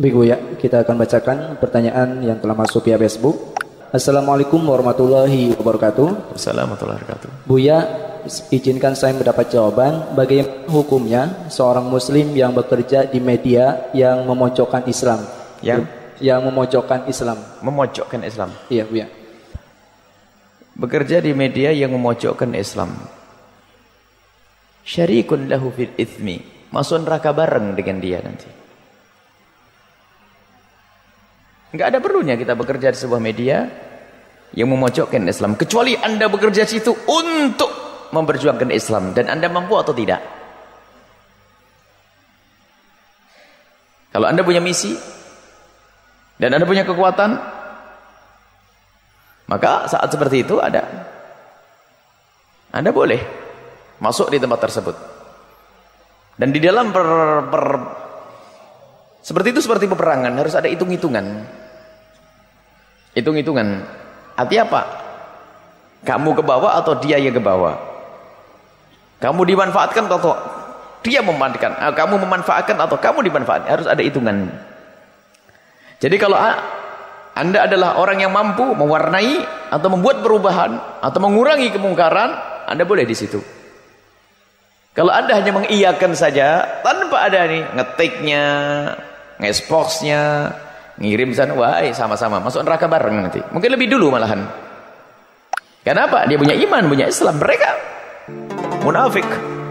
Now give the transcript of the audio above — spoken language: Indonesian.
Baik Bu ya, kita akan bacakan pertanyaan yang telah masuk via Facebook. Assalamualaikum warahmatullahi wabarakatuh. Assalamualaikum warahmatullahi wabarakatuh. Buya, izinkan saya mendapat jawaban bagaimana hukumnya seorang muslim yang bekerja di media yang memojokkan Islam. Yang memojokkan Islam. Memojokkan Islam. Iya Buya. Bekerja di media yang memojokkan Islam. Syarikun lahu fil itsmi. Masuk neraka bareng dengan dia nanti. Enggak ada perlunya kita bekerja di sebuah media yang memojokkan Islam, kecuali Anda bekerja di situ untuk memperjuangkan Islam dan Anda mampu atau tidak. Kalau Anda punya misi dan Anda punya kekuatan, maka saat seperti itu Anda boleh masuk di tempat tersebut. Dan di dalam seperti itu, seperti peperangan, harus ada hitung-hitungan. Hitung-hitungan. Artinya apa? Kamu ke bawah atau dia yang ke bawah? Kamu dimanfaatkan atau dia memanfaatkan? Kamu memanfaatkan atau kamu dimanfaatkan? Harus ada hitungan. Jadi kalau Anda adalah orang yang mampu mewarnai atau membuat perubahan atau mengurangi kemungkaran, Anda boleh di situ. Kalau Anda hanya mengiyakan saja tanpa ada ngetiknya, nge-exportnya, ngirim sana, wah sama-sama masuk neraka bareng nanti. Mungkin lebih dulu malahan. Kenapa? Dia punya iman, punya Islam. Mereka munafik.